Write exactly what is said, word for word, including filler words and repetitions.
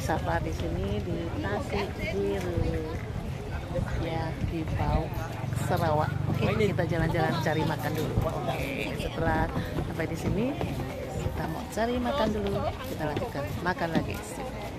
wisata di sini di Tasik Biru ya, di Bau Sarawak. Oke, kita jalan-jalan cari makan dulu. Oke, setelah sampai di sini kita mau cari makan dulu, kita lanjutkan makan lagi.